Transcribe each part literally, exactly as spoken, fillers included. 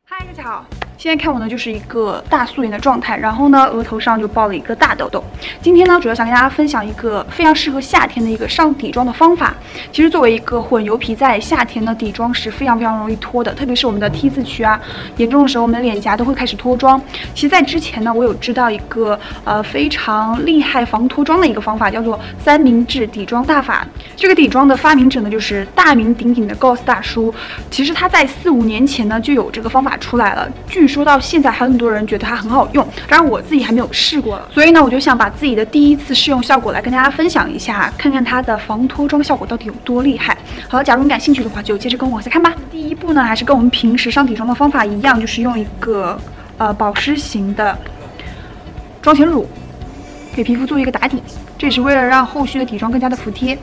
嗨，大家好，现在看我呢就是一个大素颜的状态，然后呢额头上就爆了一个大痘痘。今天呢主要想跟大家分享一个非常适合夏天的一个上底妆的方法。其实作为一个混油皮，在夏天呢底妆是非常非常容易脱的，特别是我们的 T 字区啊严重的时候，我们的脸颊都会开始脱妆。其实，在之前呢，我有知道一个呃非常厉害防脱妆的一个方法，叫做三明治底妆大法。这个底妆的发明者呢就是大名鼎鼎的 G O S 大叔。其实他在四五年前呢就有这个方法出来了，据说到现在还有很多人觉得它很好用，当然我自己还没有试过，所以呢我就想把自己的第一次试用效果来跟大家分享一下，看看它的防脱妆效果到底有多厉害。好了，假如你感兴趣的话，就接着跟我往下看吧。第一步呢，还是跟我们平时上底妆的方法一样，就是用一个呃保湿型的妆前乳给皮肤做一个打底，这也是为了让后续的底妆更加的服帖。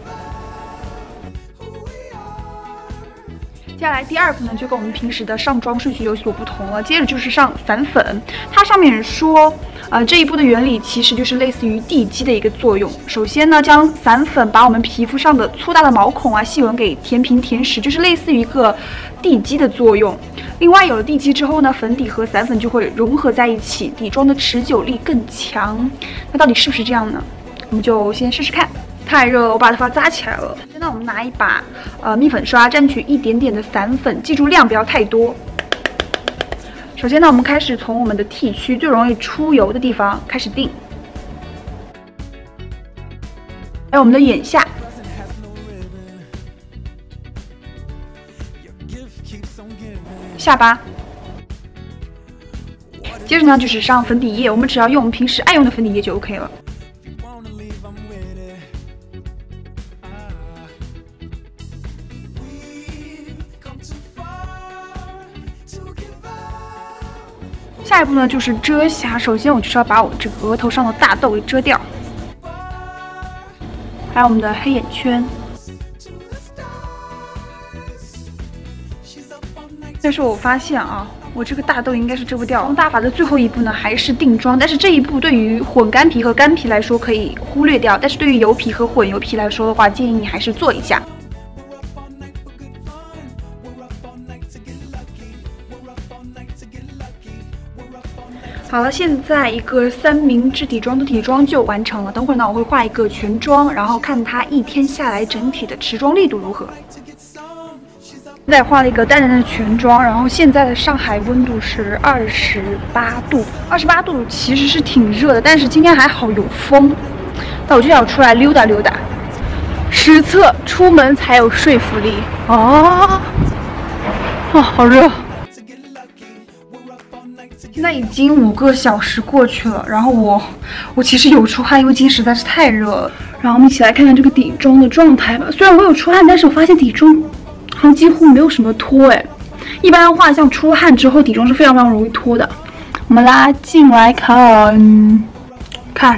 接下来第二步呢，就跟我们平时的上妆顺序有所不同了。接着就是上散粉，它上面说，呃，这一步的原理其实就是类似于地基的一个作用。首先呢，将散粉把我们皮肤上的粗大的毛孔啊、细纹给填平填实，就是类似于一个地基的作用。另外，有了地基之后呢，粉底和散粉就会融合在一起，底妆的持久力更强。那到底是不是这样呢？我们就先试试看。太热了，我把头发扎起来了。现在我们拿一把呃蜜粉刷，蘸取一点点的散粉，记住量不要太多。首先呢，我们开始从我们的 T 区最容易出油的地方开始定，还有我们的眼下，下巴。接着呢，就是上粉底液，我们只要用我们平时爱用的粉底液就 OK 了。下一步呢就是遮瑕，首先我就是要把我这个额头上的大痘给遮掉，还有我们的黑眼圈。但是我发现啊，我这个大痘应该是遮不掉。大法的最后一步呢还是定妆，但是这一步对于混干皮和干皮来说可以忽略掉，但是对于油皮和混油皮来说的话，建议你还是做一下。好了，现在一个三明治底妆的底妆就完成了。等会儿呢，我会画一个全妆，然后看它一天下来整体的持妆力度如何。现在画了一个淡淡的全妆，然后现在的上海温度是二十八度，二十八度其实是挺热的，但是今天还好有风，那我就想出来溜达溜达。实测出门才有说服力啊！啊，好热。现在已经五个小时过去了，然后我我其实有出汗，因为今天实在是太热了。然后我们一起来看看这个底妆的状态吧。虽然我有出汗，但是我发现底妆好像几乎没有什么脱哎。一般的话，像出汗之后底妆是非常非常容易脱的。我们拉近来看，看。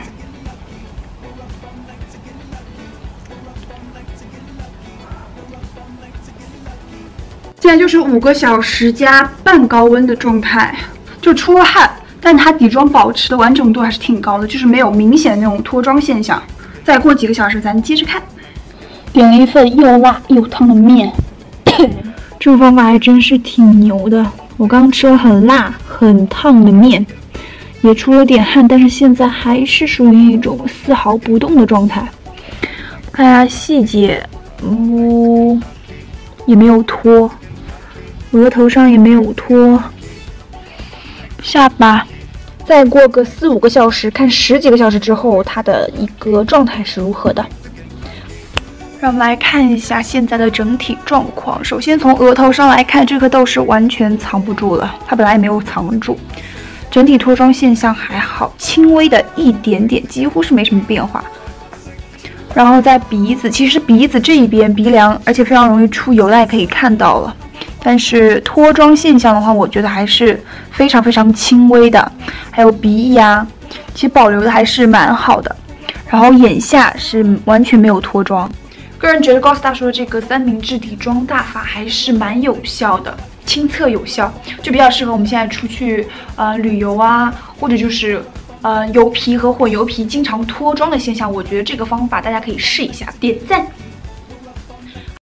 现在就是五个小时加半高温的状态。就出了汗，但它底妆保持的完整度还是挺高的，就是没有明显的那种脱妆现象。再过几个小时，咱接着看。点了一份又辣又烫的面，这种方法还真是挺牛的。我刚吃了很辣很烫的面，也出了点汗，但是现在还是属于一种丝毫不动的状态。看一下细节，呜、嗯，也没有脱，额头上也没有脱。下巴，再过个四五个小时，看十几个小时之后，它的一个状态是如何的。让我们来看一下现在的整体状况。首先从额头上来看，这颗痘是完全藏不住了，它本来也没有藏住。整体脱妆现象还好，轻微的一点点，几乎是没什么变化。然后在鼻子，其实鼻子这一边鼻梁，而且非常容易出油，大家可以看到了。但是脱妆现象的话，我觉得还是非常非常轻微的。还有鼻翼啊，其实保留的还是蛮好的。然后眼下是完全没有脱妆。个人觉得 G O S 大叔的这个三明治底妆大法还是蛮有效的，亲测有效，就比较适合我们现在出去呃旅游啊，或者就是呃油皮和混油皮经常脱妆的现象。我觉得这个方法大家可以试一下，点赞。